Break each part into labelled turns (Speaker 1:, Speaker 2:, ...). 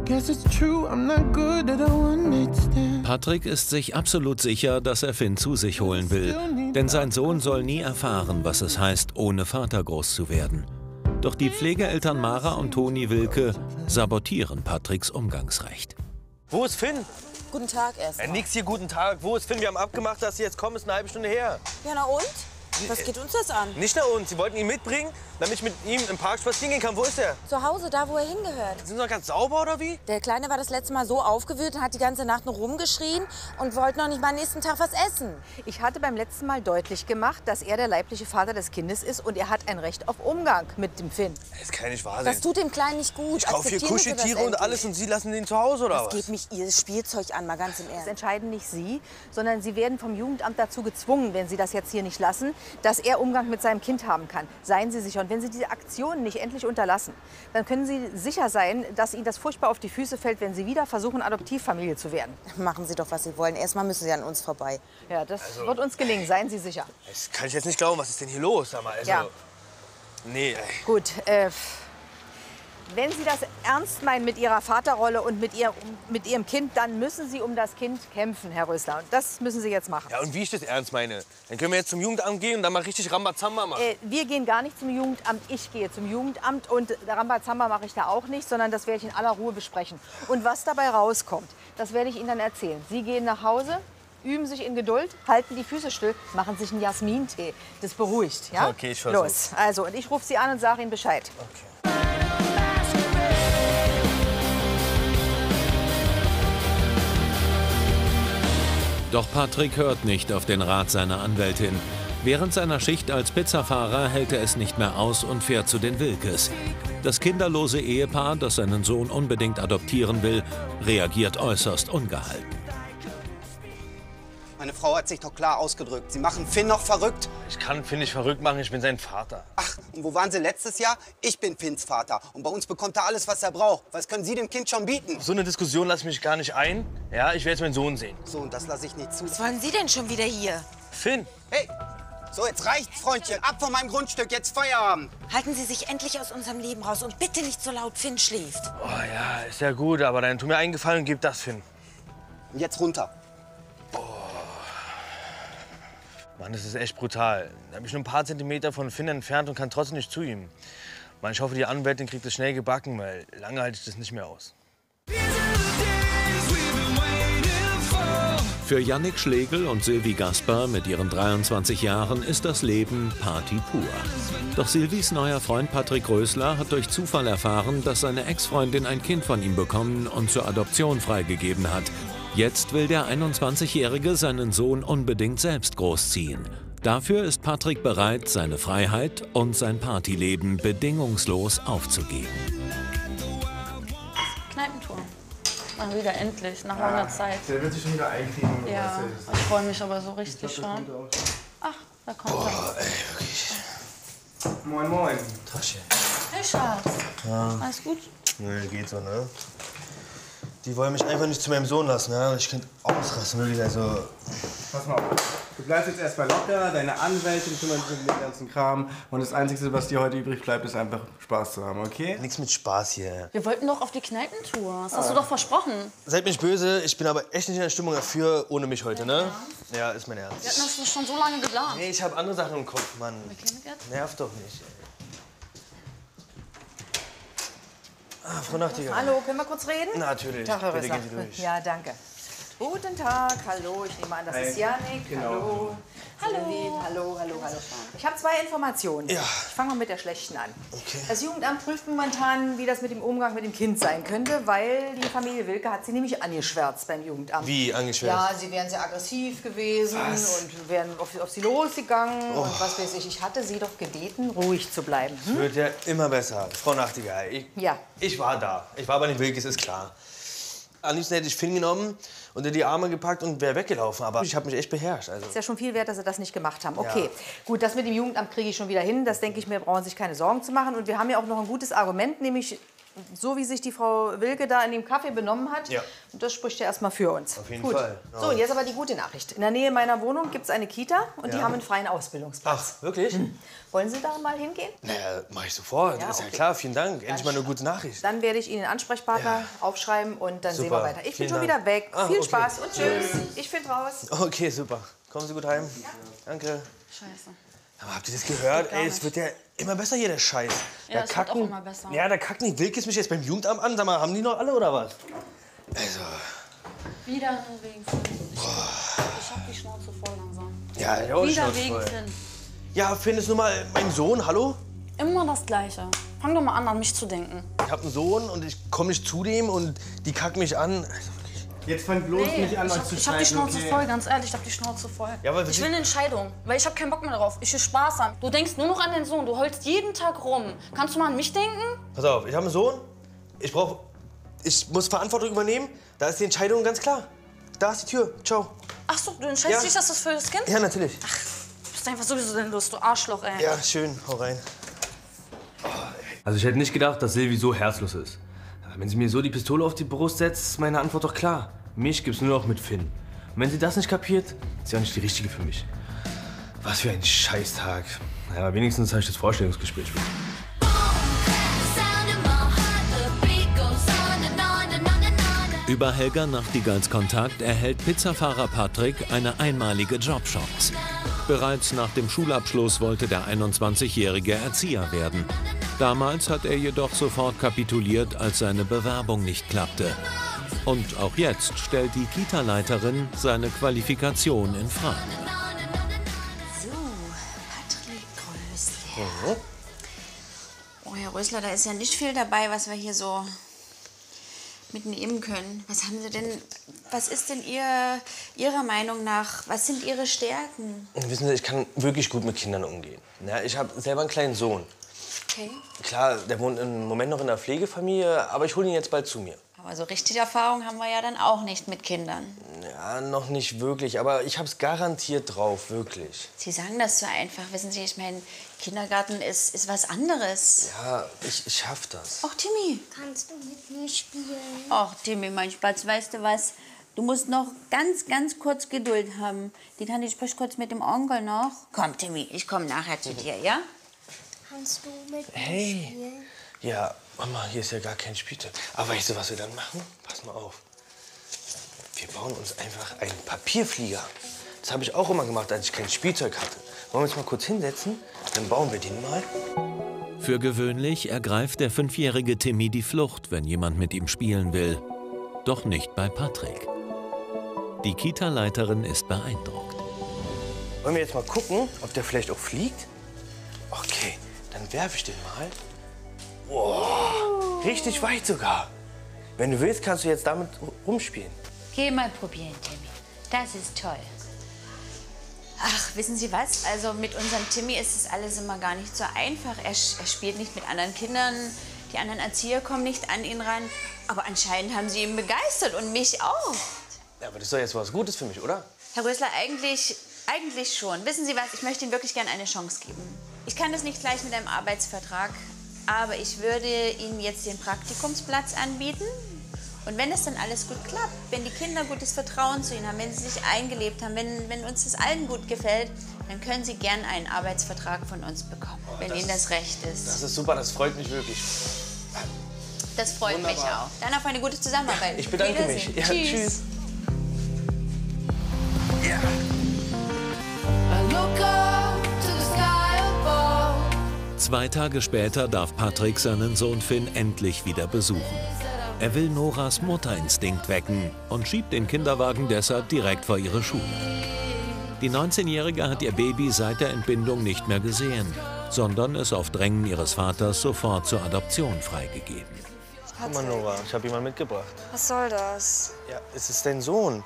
Speaker 1: Patrick ist sich absolut sicher, dass er Finn zu sich holen will. Denn sein Sohn soll nie erfahren, was es heißt, ohne Vater groß zu werden. Doch die Pflegeeltern Mara und Toni Wilke sabotieren Patricks Umgangsrecht.
Speaker 2: Wo ist Finn?
Speaker 3: Guten Tag erst.
Speaker 2: Nix hier, guten Tag. Wo ist Finn? Wir haben abgemacht, dass Sie jetzt kommen. Ist eine halbe Stunde her.
Speaker 3: Ja, na und? Was geht uns das an?
Speaker 2: Nicht nach uns. Sie wollten ihn mitbringen, damit ich mit ihm im Park spazieren gehen kann. Wo ist er?
Speaker 3: Zu Hause, da wo er hingehört.
Speaker 2: Sind Sie noch ganz sauber oder wie?
Speaker 3: Der Kleine war das letzte Mal so aufgewühlt und hat die ganze Nacht nur rumgeschrien und wollte noch nicht mal am nächsten Tag was essen.
Speaker 4: Ich hatte beim letzten Mal deutlich gemacht, dass er der leibliche Vater des Kindes ist und er hat ein Recht auf Umgang mit dem Finn.
Speaker 2: Das kann nicht wahr sein.
Speaker 3: Das tut dem Kleinen nicht gut.
Speaker 2: Ich kaufe hier Kuscheltiere und alles und Sie lassen den zu Hause, oder was?
Speaker 3: Das geht mich Ihr Spielzeug an, mal ganz im
Speaker 4: Das
Speaker 3: Ernst.
Speaker 4: entscheiden nicht Sie, sondern Sie werden vom Jugendamt dazu gezwungen, wenn Sie das jetzt hier nicht lassen, dass er Umgang mit seinem Kind haben kann. Seien Sie sicher. Und wenn Sie diese Aktion nicht endlich unterlassen, dann können Sie sicher sein, dass Ihnen das furchtbar auf die Füße fällt, wenn Sie wieder versuchen, Adoptivfamilie zu werden.
Speaker 3: Machen Sie doch, was Sie wollen. Erstmal müssen Sie an uns vorbei.
Speaker 4: Ja, das wird uns gelingen. Seien Sie sicher.
Speaker 2: Das kann ich jetzt nicht glauben. Was ist denn hier los? Sag mal, also,
Speaker 4: Ja.
Speaker 2: Nee, ey.
Speaker 4: Gut, wenn Sie das ernst meinen mit Ihrer Vaterrolle und mit Ihrem Kind, dann müssen Sie um das Kind kämpfen, Herr Rösler. Und das müssen Sie jetzt machen.
Speaker 2: Ja, und wie ich das ernst meine? Dann können wir jetzt zum Jugendamt gehen und dann mal richtig Rambazamba machen.
Speaker 4: Wir gehen gar nicht zum Jugendamt, ich gehe zum Jugendamt und Rambazamba mache ich da auch nicht, sondern das werde ich in aller Ruhe besprechen. Und was dabei rauskommt, das werde ich Ihnen dann erzählen. Sie gehen nach Hause, üben sich in Geduld, halten die Füße still, machen sich einen Jasmintee. Das beruhigt, ja?
Speaker 2: Okay, ich versuch's.
Speaker 4: Los, also, und ich rufe Sie an und sage Ihnen Bescheid.
Speaker 2: Okay.
Speaker 1: Doch Patrick hört nicht auf den Rat seiner Anwältin. Während seiner Schicht als Pizzafahrer hält er es nicht mehr aus und fährt zu den Wilkes. Das kinderlose Ehepaar, das seinen Sohn unbedingt adoptieren will, reagiert äußerst ungehalten.
Speaker 5: Meine Frau hat sich doch klar ausgedrückt. Sie machen Finn noch verrückt.
Speaker 2: Ich kann Finn nicht verrückt machen, ich bin sein Vater.
Speaker 5: Ach, und wo waren Sie letztes Jahr? Ich bin Finns Vater. Und bei uns bekommt er alles, was er braucht. Was können Sie dem Kind schon bieten?
Speaker 2: Auf so eine Diskussion lasse ich mich gar nicht ein. Ja, ich will jetzt meinen Sohn sehen.
Speaker 5: So, und das lasse ich nicht zu.
Speaker 3: Was wollen Sie denn schon wieder hier?
Speaker 2: Finn!
Speaker 5: Hey, so, jetzt reicht's, Freundchen. Ab von meinem Grundstück, jetzt Feierabend.
Speaker 3: Halten Sie sich endlich aus unserem Leben raus und bitte nicht so laut, Finn schläft.
Speaker 2: Oh ja, ist ja gut, aber dann tu mir einen Gefallen und gib das Finn.
Speaker 5: Und jetzt runter.
Speaker 2: Mann, das ist echt brutal. Da bin ich nur ein paar Zentimeter von Finn entfernt und kann trotzdem nicht zu ihm. Mann, ich hoffe, die Anwältin kriegt das schnell gebacken, weil lange halte ich das nicht mehr aus.
Speaker 1: Für Jannik Schlegel und Sylvie Gasper mit ihren 23 Jahren ist das Leben Party pur. Doch Sylvies neuer Freund Patrick Rösler hat durch Zufall erfahren, dass seine Ex-Freundin ein Kind von ihm bekommen und zur Adoption freigegeben hat. Jetzt will der 21-Jährige seinen Sohn unbedingt selbst großziehen. Dafür ist Patrick bereit, seine Freiheit und sein Partyleben bedingungslos aufzugeben.
Speaker 6: Kneipentour. Mal wieder endlich, nach langer Zeit.
Speaker 7: Der wird sich schon wieder einkriegen.
Speaker 6: Ja, ich freue mich aber so richtig schon. Ach, da kommt er.
Speaker 2: Boah, ey, wirklich.
Speaker 7: Moin, moin.
Speaker 2: Taschen.
Speaker 6: Hey, Schatz.
Speaker 2: Ja.
Speaker 6: Alles gut?
Speaker 2: Nö, geht so, ne? Die wollen mich einfach nicht zu meinem Sohn lassen, ne? Ich könnte ausrasten, wirklich, also...
Speaker 7: Pass mal auf. Du bleibst jetzt erstmal locker, deine Anwältin kümmert sich um den ganzen Kram. Und das Einzige, was dir heute übrig bleibt, ist einfach Spaß zu haben, okay?
Speaker 2: Nichts mit Spaß hier.
Speaker 6: Wir wollten doch auf die Kneipentour. Das hast du doch versprochen.
Speaker 2: Seid mir nicht böse, ich bin aber echt nicht in der Stimmung dafür, ohne mich heute, ne? Ja, ist mein Ernst.
Speaker 6: Wir hatten das schon so lange geplant.
Speaker 2: Nee, ich habe andere Sachen im Kopf, Mann.
Speaker 6: klingelt jetzt?
Speaker 2: Nervt doch nicht, ey. Ah, Frau Nachtigall.
Speaker 4: Hallo, können wir kurz reden?
Speaker 2: Natürlich,
Speaker 4: Tag, Herr
Speaker 2: bitte
Speaker 4: Rösler.
Speaker 2: gehen Sie durch.
Speaker 4: Ja, danke. Guten Tag, hallo, ich nehme an, das ist Jannik.
Speaker 7: Genau.
Speaker 4: Hallo. Hallo. Hallo, hallo. Ich habe zwei Informationen.
Speaker 2: Ja.
Speaker 4: Ich fange mal mit der schlechten an.
Speaker 2: Okay.
Speaker 4: Das Jugendamt prüft momentan, wie das mit dem Umgang mit dem Kind sein könnte, weil die Familie Wilke hat sie nämlich angeschwärzt beim Jugendamt.
Speaker 2: Wie angeschwärzt?
Speaker 4: Ja, sie wären sehr aggressiv gewesen und wären auf sie losgegangen und was weiß ich. Ich hatte sie doch gebeten, ruhig zu bleiben.
Speaker 2: Es wird ja immer besser. Frau Nachtigall, ich war da. Ich war bei den Wilkes, ist klar. Am liebsten hätte ich Finn genommen, unter die Arme gepackt und wäre weggelaufen. Aber ich habe mich echt beherrscht. Also.
Speaker 4: Ist ja schon viel wert, dass sie das nicht gemacht haben. Okay,
Speaker 2: Ja.
Speaker 4: gut, das mit dem Jugendamt kriege ich schon wieder hin. Das denke ich mir, brauchen sich keine Sorgen zu machen. Und wir haben ja auch noch ein gutes Argument, nämlich so wie sich die Frau Wilke da in dem Café benommen hat, das spricht ja erstmal für uns.
Speaker 2: Auf jeden Fall. Ja.
Speaker 4: So, jetzt aber die gute Nachricht. In der Nähe meiner Wohnung gibt es eine Kita und die haben einen freien Ausbildungsplatz.
Speaker 2: Ach, wirklich?
Speaker 4: Wollen Sie da mal hingehen?
Speaker 2: Naja, mach ich sofort.
Speaker 4: Ja,
Speaker 2: ist ja
Speaker 4: okay.
Speaker 2: klar, vielen Dank. Endlich mal eine gute Nachricht.
Speaker 4: Dann werde ich Ihnen den Ansprechpartner aufschreiben und dann sehen wir weiter. Ich bin
Speaker 2: Vielen
Speaker 4: schon
Speaker 2: Dank.
Speaker 4: wieder weg. Viel
Speaker 2: okay.
Speaker 4: Spaß und tschüss. Ich finde raus.
Speaker 2: Okay, super. Kommen Sie gut heim. Danke.
Speaker 6: Scheiße.
Speaker 2: Aber habt ihr das gehört? Ey, es wird ja immer besser hier, der Scheiß.
Speaker 6: Ja, es wird auch immer besser.
Speaker 2: Ja, da kacken die Wilkes mich jetzt beim Jugendamt an. Sag mal, haben die noch alle oder was? Also.
Speaker 6: Wieder nur wegen Finn. Ich hab die Schnauze voll langsam.
Speaker 2: Ja, ich auch
Speaker 6: Wieder
Speaker 2: Schnauze
Speaker 6: wegen
Speaker 2: voll.
Speaker 6: Finn.
Speaker 2: Ja, Finn ist nun mal mein Sohn. Hallo?
Speaker 6: Immer das Gleiche. Fang doch mal an mich zu denken.
Speaker 2: Ich hab einen Sohn und ich komme nicht zu dem und die kacken mich an. Also,
Speaker 7: Jetzt fang bloß nicht an, euch zu
Speaker 6: Ich hab die
Speaker 7: streiten,
Speaker 6: Schnauze
Speaker 7: okay?
Speaker 6: voll, ganz ehrlich, ich hab die Schnauze voll.
Speaker 2: Ja, aber
Speaker 6: ich will eine Entscheidung, weil ich hab keinen Bock mehr drauf. Ich will Spaß haben. Du denkst nur noch an den Sohn, du heulst jeden Tag rum. Kannst du mal an mich denken?
Speaker 2: Pass auf, ich habe einen Sohn. Ich muss Verantwortung übernehmen. Da ist die Entscheidung ganz klar. Da ist die Tür. Ciao.
Speaker 6: Ach so, du entscheidest dich, dass das für das Kind?
Speaker 2: Ja, natürlich.
Speaker 6: Du bist einfach sowieso sinnlos, du Arschloch, ey.
Speaker 2: Ja, schön. Hau rein.
Speaker 8: Also ich hätte nicht gedacht, dass Silvi so herzlos ist. Aber wenn sie mir so die Pistole auf die Brust setzt, ist meine Antwort doch klar. Mich gibt's nur noch mit Finn. Und wenn sie das nicht kapiert, ist sie auch nicht die Richtige für mich. Was für ein Scheißtag. Naja, wenigstens habe ich das Vorstellungsgespräch mit.
Speaker 1: Über Helga Nachtigalls Kontakt erhält Pizzafahrer Patrick eine einmalige Jobchance. Bereits nach dem Schulabschluss wollte der 21-jährige Erzieher werden. Damals hat er jedoch sofort kapituliert, als seine Bewerbung nicht klappte. Und auch jetzt stellt die Kita-Leiterin seine Qualifikation in Frage.
Speaker 3: So, Patrick Rösler. Oh, Herr Rösler, da ist ja nicht viel dabei, was wir hier so mitnehmen können. Was haben Sie denn, was ist denn Ihrer Meinung nach, was sind Ihre Stärken?
Speaker 2: Wissen Sie, ich kann wirklich gut mit Kindern umgehen. Ja, ich habe selber einen kleinen Sohn.
Speaker 3: Okay.
Speaker 2: Klar, der wohnt im Moment noch in der Pflegefamilie, aber ich hole ihn jetzt bald zu mir.
Speaker 3: Aber so richtig Erfahrung haben wir ja dann auch nicht mit Kindern.
Speaker 2: Ja, noch nicht wirklich, aber ich habe es garantiert drauf, wirklich.
Speaker 3: Sie sagen das so einfach. Wissen Sie, ich meine, Kindergarten ist was anderes.
Speaker 2: Ja, ich schaff das.
Speaker 3: Och, Timmy.
Speaker 9: Kannst du mit mir spielen?
Speaker 3: Och, Timmy, mein Spatz, weißt du was? Du musst noch ganz kurz Geduld haben. Die kann ich sprich kurz mit dem Onkel noch. Komm, Timmy, ich komme nachher zu dir, ja?
Speaker 9: Kannst du mit mir
Speaker 2: Hey.
Speaker 9: spielen?
Speaker 2: Ja, Mama, hier ist ja gar kein Spielzeug. Aber weißt du, was wir dann machen? Pass mal auf. Wir bauen uns einfach einen Papierflieger. Das habe ich auch immer gemacht, als ich kein Spielzeug hatte. Wollen wir uns mal kurz hinsetzen? Dann bauen wir den mal.
Speaker 1: Für gewöhnlich ergreift der 5-jährige Timmy die Flucht, wenn jemand mit ihm spielen will. Doch nicht bei Patrick. Die Kita-Leiterin ist beeindruckt.
Speaker 2: Wollen wir jetzt mal gucken, ob der vielleicht auch fliegt? Okay, dann werfe ich den mal. Wow, richtig weit sogar. Wenn du willst, kannst du jetzt damit rumspielen.
Speaker 3: Geh mal probieren, Timmy. Das ist toll. Ach, wissen Sie was? Also mit unserem Timmy ist es alles immer gar nicht so einfach. Er spielt nicht mit anderen Kindern. Die anderen Erzieher kommen nicht an ihn ran. Aber anscheinend haben sie ihn begeistert und mich auch.
Speaker 2: Ja, aber das ist doch jetzt was Gutes für mich, oder?
Speaker 3: Herr Rösler, eigentlich schon. Wissen Sie was? Ich möchte Ihnen wirklich gerne eine Chance geben. Ich kann das nicht gleich mit einem Arbeitsvertrag, aber ich würde Ihnen jetzt den Praktikumsplatz anbieten. Und wenn das dann alles gut klappt, wenn die Kinder gutes Vertrauen zu Ihnen haben, wenn sie sich eingelebt haben, wenn uns das allen gut gefällt, dann können Sie gern einen Arbeitsvertrag von uns bekommen, wenn Ihnen das recht ist.
Speaker 2: Das ist super, das freut mich wirklich.
Speaker 3: Das freut mich auch. Dann auf eine gute Zusammenarbeit.
Speaker 2: Ich bedanke mich.
Speaker 3: Wiedersehen.
Speaker 2: Ja, tschüss. Ja.
Speaker 1: 2 Tage später darf Patrick seinen Sohn Finn endlich wieder besuchen. Er will Noras Mutterinstinkt wecken und schiebt den Kinderwagen deshalb direkt vor ihre Schule. Die 19-Jährige hat ihr Baby seit der Entbindung nicht mehr gesehen, sondern es auf Drängen ihres Vaters sofort zur Adoption freigegeben.
Speaker 2: Guck mal, Nora, ich habe jemanden mitgebracht.
Speaker 9: Was soll das?
Speaker 2: Ja, es ist dein Sohn.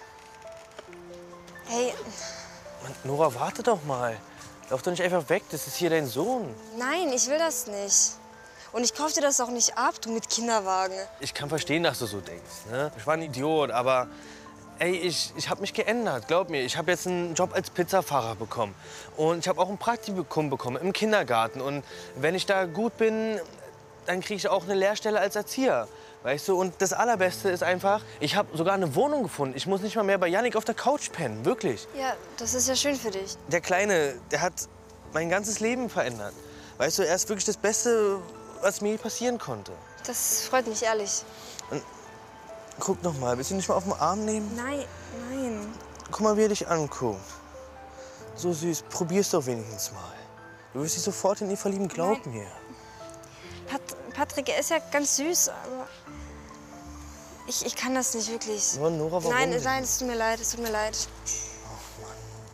Speaker 9: Hey,
Speaker 2: Mann, Nora, warte doch mal. Lauf doch nicht einfach weg, das ist hier dein Sohn.
Speaker 9: nein, ich will das nicht. Und ich kauf dir das auch nicht ab, du mit Kinderwagen.
Speaker 2: Ich kann verstehen, dass du so denkst. Ne? Ich war ein Idiot, aber ey, ich habe mich geändert, glaub mir. Ich habe jetzt einen Job als Pizzafahrer bekommen. Und ich habe auch ein Praktikum bekommen im Kindergarten. Und wenn ich da gut bin, dann kriege ich auch eine Lehrstelle als Erzieher. Weißt du, und das Allerbeste ist einfach, ich habe sogar eine Wohnung gefunden. Ich muss nicht mal mehr bei Jannik auf der Couch pennen, wirklich.
Speaker 9: Ja, das ist ja schön für dich.
Speaker 2: Der Kleine, der hat mein ganzes Leben verändert. Weißt du, er ist wirklich das Beste, was mir passieren konnte.
Speaker 9: Das freut mich ehrlich.
Speaker 2: Und guck noch mal, willst du nicht mal auf den Arm nehmen?
Speaker 9: Nein, nein.
Speaker 2: Guck mal, wie er dich anguckt. So süß, probier's doch wenigstens mal. Du wirst dich sofort in ihn verlieben, glaub mir.
Speaker 9: Patrick, er ist ja ganz süß, aber ich kann das nicht wirklich.
Speaker 2: Nur Nora, warum
Speaker 9: Nein,
Speaker 2: denn?
Speaker 9: nein, es tut mir leid, es tut mir leid.
Speaker 2: Oh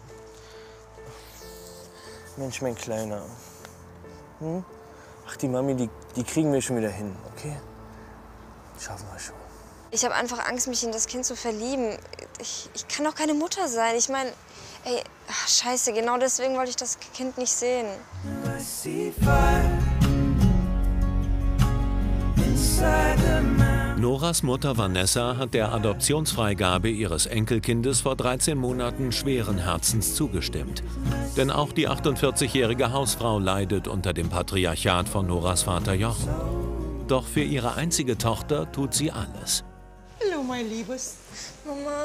Speaker 2: Mann. Mensch, mein Kleiner. Hm? Ach, die Mami, die kriegen wir schon wieder hin, okay? Schaffen wir schon.
Speaker 9: Ich habe einfach Angst, mich in das Kind zu verlieben. Ich kann doch keine Mutter sein. Ich meine, ey, ach, scheiße, genau deswegen wollte ich das Kind nicht sehen.
Speaker 1: Noras Mutter Vanessa hat der Adoptionsfreigabe ihres Enkelkindes vor 13 Monaten schweren Herzens zugestimmt. Denn auch die 48-jährige Hausfrau leidet unter dem Patriarchat von Noras Vater Jochen. Doch für ihre einzige Tochter tut sie alles.
Speaker 10: Hallo, mein Liebes.
Speaker 9: Mama,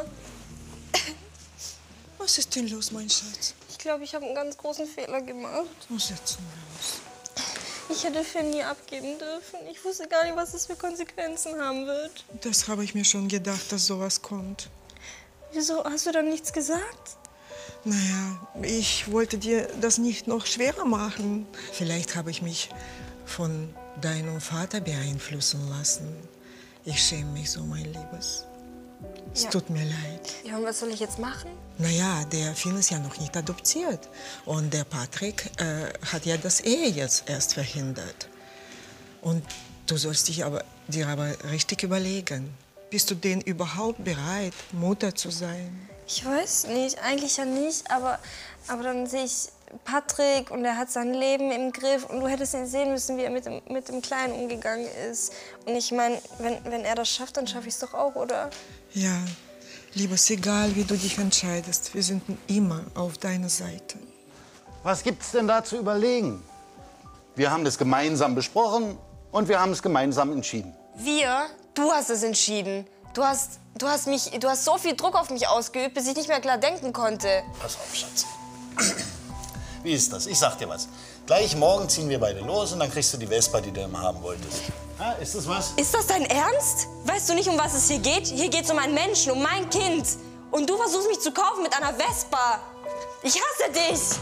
Speaker 10: Was ist denn los, mein Schatz?
Speaker 9: ich glaube, ich habe einen ganz großen Fehler gemacht.
Speaker 10: Wo setzen wir uns?
Speaker 9: Ich hätte Finn nie abgeben dürfen. Ich wusste gar nicht, was das für Konsequenzen haben wird.
Speaker 10: Das habe ich mir schon gedacht, dass sowas kommt.
Speaker 9: Wieso hast du dann nichts gesagt?
Speaker 10: Naja, ich wollte dir das nicht noch schwerer machen. Vielleicht habe ich mich von deinem Vater beeinflussen lassen. Ich schäme mich so, mein Liebes. Es
Speaker 9: Ja.
Speaker 10: tut mir leid.
Speaker 9: Ja, und was soll ich jetzt machen?
Speaker 10: Naja, der Finn ist ja noch nicht adoptiert. Und der Patrick hat ja das Ehe jetzt erst verhindert. Und du sollst dir aber richtig überlegen. Bist du denn überhaupt bereit, Mutter zu sein?
Speaker 9: Ich weiß nicht, eigentlich ja nicht, aber dann sehe ich Patrick und er hat sein Leben im Griff und du hättest ihn sehen müssen, wie er mit dem Kleinen umgegangen ist. Und ich meine, wenn er das schafft, dann schaffe ich es doch auch, oder?
Speaker 10: Ja, Liebes, egal wie du dich entscheidest, wir sind immer auf deiner Seite.
Speaker 11: Was gibt's denn da zu überlegen? Wir haben das gemeinsam besprochen und wir haben es gemeinsam entschieden.
Speaker 9: Wir? Du hast es entschieden. Du hast so viel Druck auf mich ausgeübt, bis ich nicht mehr klar denken konnte.
Speaker 12: Pass auf, Schatz. Wie ist das? Ich sag dir was. Gleich morgen ziehen wir beide los und dann kriegst du die Vespa, die du immer haben wolltest. Ah, ist das was?
Speaker 9: Ist das dein Ernst? Weißt du nicht, um was es hier geht? Hier geht es um einen Menschen, um mein Kind. Und du versuchst mich zu kaufen mit einer Vespa. Ich hasse dich.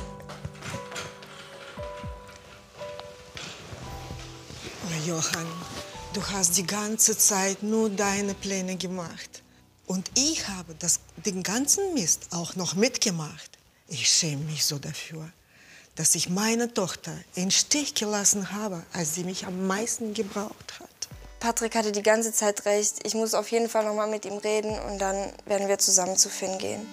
Speaker 10: Oh, Johann, du hast die ganze Zeit nur deine Pläne gemacht. Und ich habe den ganzen Mist auch noch mitgemacht. Ich schäme mich so dafür, dass ich meine Tochter im Stich gelassen habe, als sie mich am meisten gebraucht hat.
Speaker 9: Patrick hatte die ganze Zeit recht. Ich muss auf jeden Fall noch mal mit ihm reden und dann werden wir zusammen zu Finn gehen.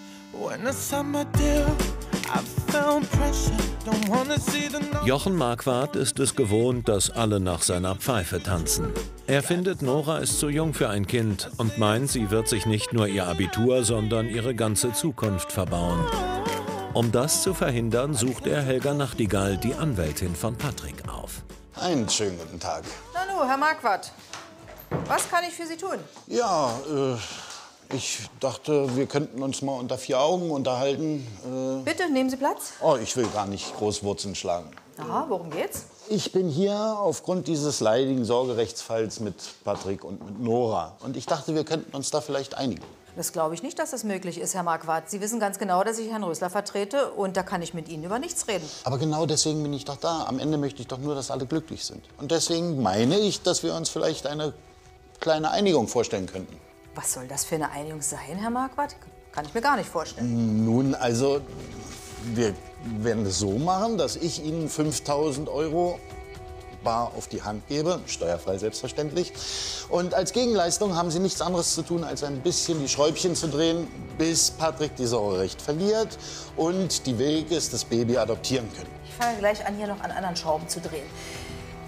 Speaker 1: Jochen Marquardt ist es gewohnt, dass alle nach seiner Pfeife tanzen. Er findet, Nora ist zu jung für ein Kind und meint, sie wird sich nicht nur ihr Abitur, sondern ihre ganze Zukunft verbauen. Um das zu verhindern, sucht er Helga Nachtigall, die Anwältin von Patrick, auf.
Speaker 11: Einen schönen guten Tag.
Speaker 4: Nanu, Herr Marquardt, was kann ich für Sie tun?
Speaker 11: Ja, ich dachte, wir könnten uns mal unter vier Augen unterhalten.
Speaker 4: Bitte, nehmen Sie Platz.
Speaker 11: Oh, ich will gar nicht groß Wurzeln schlagen.
Speaker 4: Aha, worum geht's?
Speaker 11: Ich bin hier aufgrund dieses leidigen Sorgerechtsfalls mit Patrick und mit Nora. Und ich dachte, wir könnten uns da vielleicht einigen.
Speaker 4: Das glaube ich nicht, dass das möglich ist, Herr Marquardt. Sie wissen ganz genau, dass ich Herrn Rösler vertrete und da kann ich mit Ihnen über nichts reden.
Speaker 11: Aber genau deswegen bin ich doch da. Am Ende möchte ich doch nur, dass alle glücklich sind. Und deswegen meine ich, dass wir uns vielleicht eine kleine Einigung vorstellen könnten.
Speaker 4: Was soll das für eine Einigung sein, Herr Marquardt? Kann ich mir gar nicht vorstellen.
Speaker 11: Nun, also, wir werden es so machen, dass ich Ihnen 5.000 € bar auf die Hand gebe, steuerfrei selbstverständlich. Und als Gegenleistung haben Sie nichts anderes zu tun, als ein bisschen die Schräubchen zu drehen, bis Patrick die Sorgerecht verliert und die Wegis das Baby adoptieren können.
Speaker 4: Ich fange gleich an, hier noch an anderen Schrauben zu drehen.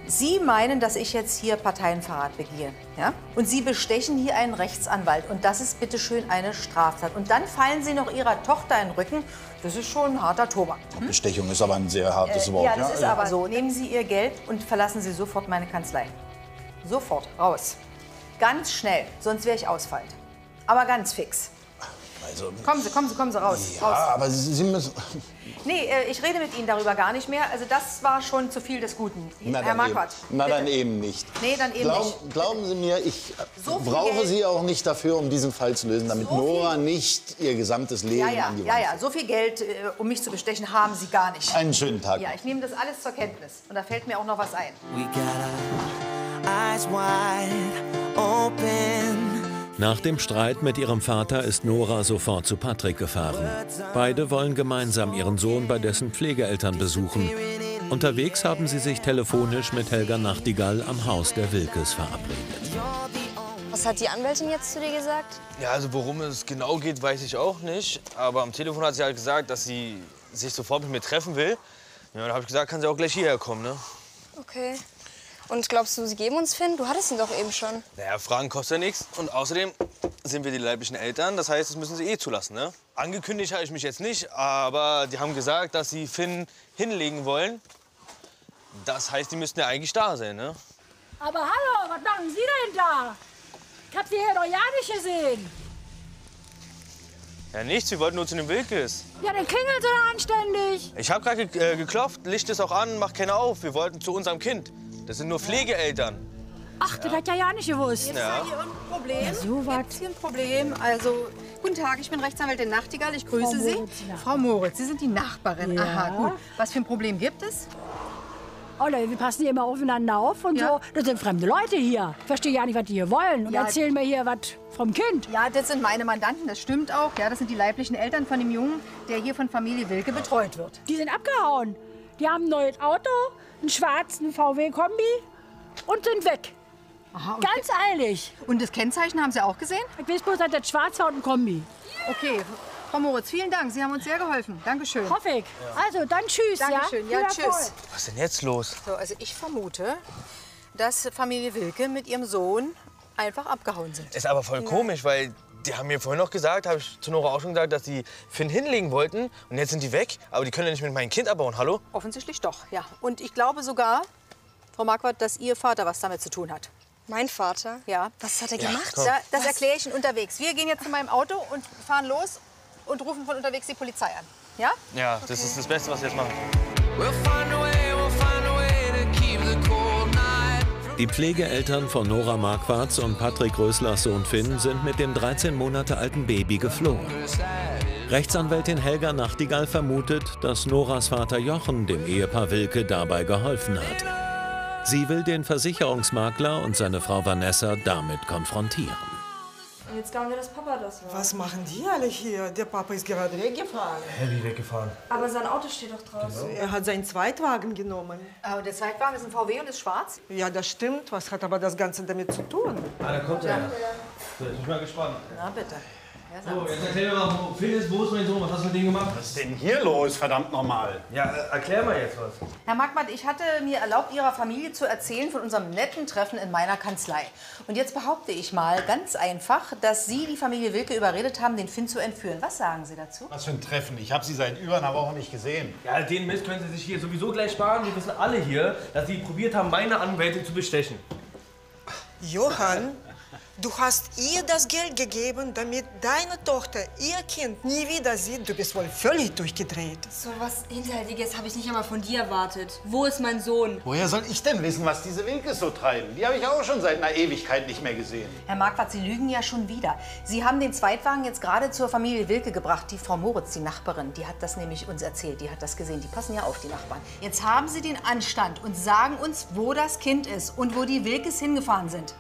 Speaker 4: Sie meinen, dass ich jetzt hier Parteienverrat begehe, ja? Und Sie bestechen hier einen Rechtsanwalt. Und das ist bitteschön eine Straftat. Und dann fallen Sie noch Ihrer Tochter in den Rücken. Das ist schon ein harter Tobak.
Speaker 11: Bestechung ist aber ein sehr hartes Wort.
Speaker 4: Ja, das ist aber so. Nehmen Sie Ihr Geld und verlassen Sie sofort meine Kanzlei. Sofort, raus. Ganz schnell, sonst wäre ich ausfallend. Aber ganz fix.
Speaker 11: Also,
Speaker 4: kommen Sie raus.
Speaker 11: Ja,
Speaker 4: raus.
Speaker 11: aber Sie müssen...
Speaker 4: Nee, ich rede mit Ihnen darüber gar nicht mehr. Also das war schon zu viel des Guten. Herr Marquardt.
Speaker 11: Na, dann eben nicht.
Speaker 4: Nee, dann eben nicht.
Speaker 11: Glauben Sie mir, ich
Speaker 4: so
Speaker 11: brauche
Speaker 4: Geld.
Speaker 11: Sie auch nicht dafür, um diesen Fall zu lösen, damit Nora nicht ihr gesamtes Leben an die Wand
Speaker 4: Ja, so viel Geld, um mich zu bestechen, haben Sie gar nicht.
Speaker 11: Einen schönen Tag.
Speaker 4: Ja, ich nehme das alles zur Kenntnis. Und da fällt mir auch noch was ein.
Speaker 1: Nach dem Streit mit ihrem Vater ist Nora sofort zu Patrick gefahren. Beide wollen gemeinsam ihren Sohn bei dessen Pflegeeltern besuchen. Unterwegs haben sie sich telefonisch mit Helga Nachtigall am Haus der Wilkes verabredet.
Speaker 9: Was hat die Anwältin jetzt zu dir gesagt?
Speaker 2: Ja, also worum es genau geht, weiß ich auch nicht. Aber am Telefon hat sie halt gesagt, dass sie sich sofort mit mir treffen will. Ja, da habe ich gesagt, kann sie auch gleich hierher kommen, ne?
Speaker 9: Okay. Und glaubst du, sie geben uns Finn? Du hattest ihn doch eben schon.
Speaker 2: Naja, Fragen kostet ja nichts. Und außerdem sind wir die leiblichen Eltern. Das heißt, das müssen sie eh zulassen, ne? Angekündigt habe ich mich jetzt nicht, aber die haben gesagt, dass sie Finn hinlegen wollen. Das heißt, die müssten ja eigentlich da sein, ne?
Speaker 13: Aber hallo, was machen Sie denn da? Ich hab Sie hier doch ja nicht gesehen.
Speaker 2: Ja, nichts. Wir wollten nur zu den Wilkes.
Speaker 13: Ja, dann klingeln Sie doch anständig.
Speaker 2: Ich habe gerade geklopft. Licht ist auch an, macht keiner auf. Wir wollten zu unserem Kind. Das sind nur Pflegeeltern.
Speaker 13: Ach, das hat ja nicht gewusst.
Speaker 4: Jetzt ist ja hier ein Problem.
Speaker 13: Ja, so was.
Speaker 4: Jetzt hier ein Problem. Also, guten Tag, ich bin Rechtsanwältin Nachtigall. Ich grüße Sie. Frau Moritz, Sie sind die Nachbarin.
Speaker 13: Ja.
Speaker 4: Aha, gut. Was für ein Problem gibt es?
Speaker 13: Oh, wir passen hier immer aufeinander auf und
Speaker 4: Ja.
Speaker 13: so. Das sind fremde Leute hier. Ich verstehe ja nicht, was die hier wollen. Und
Speaker 4: Ja.
Speaker 13: erzählen mir hier was vom Kind.
Speaker 4: Ja, das sind meine Mandanten, das stimmt auch. Ja, das sind die leiblichen Eltern von dem Jungen, der hier von Familie Wilke betreut wird.
Speaker 13: Die sind abgehauen. Die haben ein neues Auto, einen schwarzen VW-Kombi und sind weg.
Speaker 4: Aha,
Speaker 13: Ganz eilig.
Speaker 4: Und das Kennzeichen haben Sie auch gesehen?
Speaker 13: Ich weiß bloß, dass das schwarz war und ein Kombi.
Speaker 4: Okay, Frau Moritz, vielen Dank. Sie haben uns sehr geholfen. Dankeschön.
Speaker 13: Hoffe ich. Also, dann tschüss,
Speaker 4: Dankeschön.
Speaker 13: ja?
Speaker 4: Ja,
Speaker 13: Viel Erfolg.
Speaker 4: tschüss.
Speaker 2: Was ist denn jetzt los?
Speaker 4: So, also ich vermute, dass Familie Wilke mit ihrem Sohn einfach abgehauen sind.
Speaker 2: Ist aber voll komisch, weil die haben mir vorhin noch gesagt, habe ich zu Nora auch schon gesagt, dass die Finn hinlegen wollten. Und jetzt sind die weg. Aber die können ja nicht mit meinem Kind abbauen. Hallo?
Speaker 4: Offensichtlich doch, ja. Und ich glaube sogar, Frau Marquardt, dass Ihr Vater was damit zu tun hat.
Speaker 9: Mein Vater?
Speaker 4: Ja.
Speaker 9: Was hat er
Speaker 2: Ja,
Speaker 9: gemacht?
Speaker 2: komm.
Speaker 4: Das erkläre ich Ihnen unterwegs. Wir gehen jetzt zu meinem Auto und fahren los und rufen von unterwegs die Polizei an. Ja?
Speaker 2: Ja, das ist das Beste, was wir jetzt machen.
Speaker 1: Die Pflegeeltern von Nora Marquardt und Patrick Röslers Sohn Finn sind mit dem 13 Monate alten Baby geflohen. Rechtsanwältin Helga Nachtigall vermutet, dass Noras Vater Jochen dem Ehepaar Wilke dabei geholfen hat. Sie will den Versicherungsmakler und seine Frau Vanessa damit konfrontieren.
Speaker 9: Und jetzt glauben wir, dass Papa das war.
Speaker 10: Was machen die alle hier? Der Papa ist gerade weggefahren.
Speaker 8: Wie weggefahren?
Speaker 9: Aber sein Auto steht doch draußen.
Speaker 10: Er hat seinen Zweitwagen genommen.
Speaker 4: Aber der Zweitwagen ist ein VW und ist schwarz?
Speaker 10: Ja, das stimmt. Was hat aber das Ganze damit zu tun?
Speaker 8: Ah, da kommt er. So, ich bin mal gespannt.
Speaker 4: Na bitte.
Speaker 8: So, jetzt erklär mir mal, wo Finn ist, wo ist mein Sohn? Was hast du mit dem gemacht?
Speaker 12: Was ist denn hier los, verdammt nochmal?
Speaker 8: Ja, erklär mal jetzt was.
Speaker 4: Herr Marquardt, ich hatte mir erlaubt, Ihrer Familie zu erzählen von unserem netten Treffen in meiner Kanzlei. Und jetzt behaupte ich mal ganz einfach, dass Sie die Familie Wilke überredet haben, den Finn zu entführen. Was sagen Sie dazu?
Speaker 12: Was für ein Treffen. Ich habe sie seit über einer Woche nicht gesehen.
Speaker 8: Ja, den Mist können Sie sich hier sowieso gleich sparen. Wir wissen alle hier, dass Sie probiert haben, meine Anwältin zu bestechen.
Speaker 10: Johann, du hast ihr das Geld gegeben, damit deine Tochter ihr Kind nie wieder sieht. Du bist wohl völlig durchgedreht.
Speaker 9: So was Hinterhältiges habe ich nicht einmal von dir erwartet. Wo ist mein Sohn?
Speaker 12: Woher soll ich denn wissen, was diese Wilkes so treiben? Die habe ich auch schon seit einer Ewigkeit nicht mehr gesehen.
Speaker 4: Herr Marquardt, Sie lügen ja schon wieder. Sie haben den Zweitwagen jetzt gerade zur Familie Wilke gebracht. Die Frau Moritz, die Nachbarin, die hat das nämlich uns erzählt. Die hat das gesehen. Die passen ja auf, die Nachbarn. Jetzt haben Sie den Anstand und sagen uns, wo das Kind ist und wo die Wilkes hingefahren sind.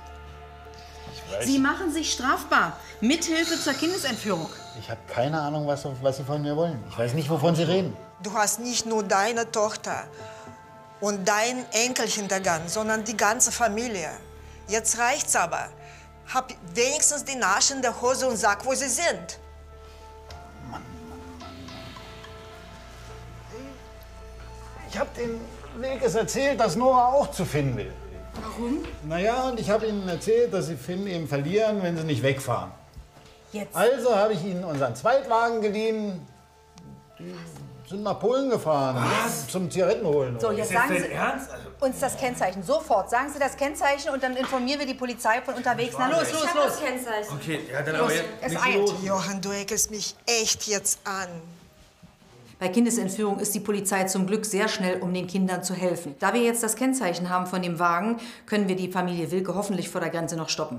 Speaker 4: Sie machen sich strafbar. Mithilfe zur Kindesentführung.
Speaker 11: Ich habe keine Ahnung, was Sie von mir wollen. Ich weiß nicht, wovon Sie reden.
Speaker 10: Du hast nicht nur deine Tochter und deinen Enkel hintergangen, sondern die ganze Familie. Jetzt reicht's aber. Hab wenigstens die Nasche in der Hose und sag, wo sie sind.
Speaker 12: Ich habe den Wilkes erzählt, dass Nora auch zu Finn will.
Speaker 14: Warum?
Speaker 12: Naja, und ich habe ihnen erzählt, dass sie Finn eben verlieren, wenn sie nicht wegfahren.
Speaker 14: Jetzt?
Speaker 12: Also habe ich ihnen unseren Zweitwagen geliehen. Die sind nach Polen gefahren.
Speaker 4: Was?
Speaker 12: Zum Zigaretten holen.
Speaker 4: So, jetzt sagen Sie
Speaker 8: Ernst?
Speaker 4: uns das Kennzeichen. Sofort. Sagen Sie das Kennzeichen und dann informieren wir die Polizei von unterwegs. Na los, los, los.
Speaker 6: Kennzeichen.
Speaker 8: Okay, ja, dann
Speaker 4: Los,
Speaker 8: aber jetzt.
Speaker 4: es
Speaker 8: nichts
Speaker 4: eilt.
Speaker 8: los.
Speaker 10: Johann, du eckelst mich echt jetzt an.
Speaker 15: Bei Kindesentführung ist die Polizei zum Glück sehr schnell, um den Kindern zu helfen. Da wir jetzt das Kennzeichen haben von dem Wagen, können wir die Familie Wilke hoffentlich vor der Grenze noch stoppen.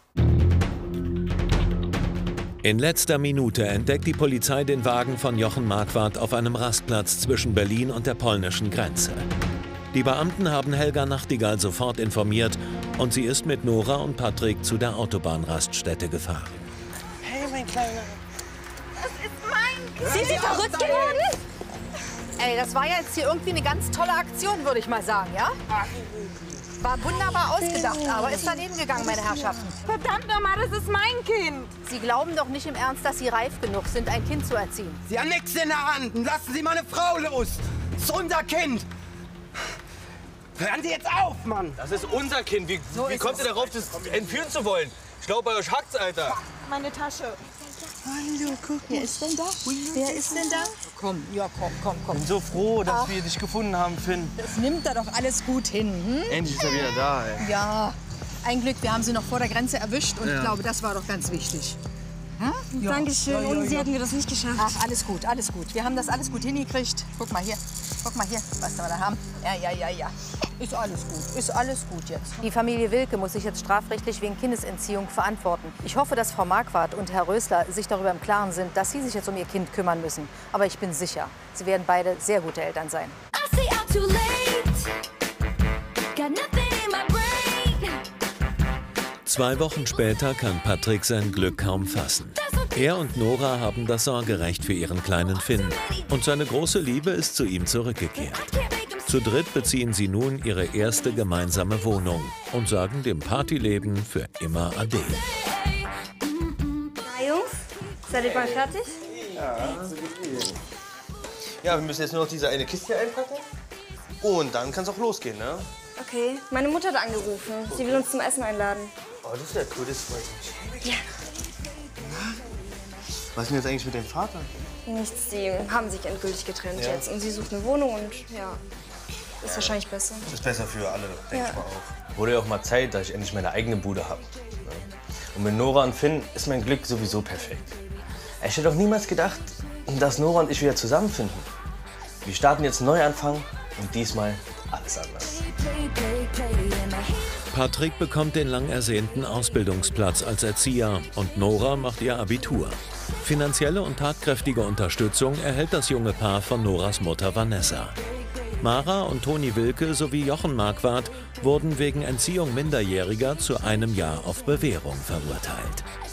Speaker 1: In letzter Minute entdeckt die Polizei den Wagen von Jochen Marquardt auf einem Rastplatz zwischen Berlin und der polnischen Grenze. Die Beamten haben Helga Nachtigall sofort informiert und sie ist mit Nora und Patrick zu der Autobahnraststätte gefahren.
Speaker 2: Hey, mein Kleiner.
Speaker 3: Das ist mein
Speaker 4: Sind Sie verrückt geworden? Ey, das war ja jetzt hier irgendwie eine ganz tolle Aktion, würde ich mal sagen, ja? War wunderbar ausgedacht, aber ist daneben gegangen, meine Herrschaften.
Speaker 14: Verdammt nochmal, das ist mein Kind.
Speaker 4: Sie glauben doch nicht im Ernst, dass Sie reif genug sind, ein Kind zu erziehen.
Speaker 5: Sie haben nichts in der Hand. Lassen Sie meine Frau los. Das ist unser Kind. Hören Sie jetzt auf, Mann.
Speaker 8: Das ist unser Kind. Wie kommt ihr darauf, das entführen zu wollen? Ich glaube, bei euch hackt's, Alter.
Speaker 14: Meine Tasche.
Speaker 10: Hallo, guck,
Speaker 4: Wer ist denn da? Wer ist denn da?
Speaker 10: Komm, ja, komm.
Speaker 8: Ich bin so froh, dass wir dich gefunden haben, Finn.
Speaker 4: Das nimmt er doch alles gut hin, hm?
Speaker 8: Endlich ist er wieder da, ey.
Speaker 4: Ja, ein Glück, wir haben sie noch vor der Grenze erwischt und
Speaker 8: Ja.
Speaker 4: ich glaube, das war doch ganz wichtig. Hm? Ja.
Speaker 9: Dankeschön.
Speaker 4: Ja, ja,
Speaker 9: Ohne Sie
Speaker 4: ja.
Speaker 9: hätten wir das nicht geschafft.
Speaker 4: Ach, alles gut, alles gut. Wir haben das alles gut hingekriegt. Guck mal hier, was wir da haben. Ja. Ist alles gut, ist alles gut jetzt. Die Familie Wilke muss sich jetzt strafrechtlich wegen Kindesentziehung verantworten. Ich hoffe, dass Frau Marquardt und Herr Rösler sich darüber im Klaren sind, dass sie sich jetzt um ihr Kind kümmern müssen. Aber ich bin sicher, sie werden beide sehr gute Eltern sein.
Speaker 1: 2 Wochen später kann Patrick sein Glück kaum fassen. Er und Nora haben das Sorgerecht für ihren kleinen Finn und seine große Liebe ist zu ihm zurückgekehrt. Zu dritt beziehen sie nun ihre erste gemeinsame Wohnung und sagen dem Partyleben für immer Ade.
Speaker 9: Na, Jungs, seid ihr bald fertig?
Speaker 2: Ja, wir müssen jetzt nur noch diese eine Kiste hier einpacken. Und dann kann es auch losgehen, ne?
Speaker 9: Okay, meine Mutter hat angerufen. Sie will uns zum Essen einladen.
Speaker 2: Oh, das ist ja cool, das freut mich.
Speaker 9: Ja.
Speaker 2: Was ist denn jetzt eigentlich mit dem Vater?
Speaker 9: Nichts, die haben sich endgültig getrennt
Speaker 2: Ja.
Speaker 9: jetzt. Und sie sucht eine Wohnung und ja, ist wahrscheinlich besser.
Speaker 2: Das ist besser für alle, denke
Speaker 9: Ja.
Speaker 2: ich mal auch.
Speaker 8: Wurde ja auch mal Zeit, dass ich endlich meine eigene Bude habe. Und mit Nora und Finn ist mein Glück sowieso perfekt. Ich hätte doch niemals gedacht, dass Nora und ich wieder zusammenfinden. Wir starten jetzt einen Neuanfang und diesmal alles anders.
Speaker 1: Patrick bekommt den lang ersehnten Ausbildungsplatz als Erzieher und Nora macht ihr Abitur. Finanzielle und tatkräftige Unterstützung erhält das junge Paar von Noras Mutter Vanessa. Mara und Toni Wilke sowie Jochen Marquardt wurden wegen Entziehung Minderjähriger zu 1 Jahr auf Bewährung verurteilt.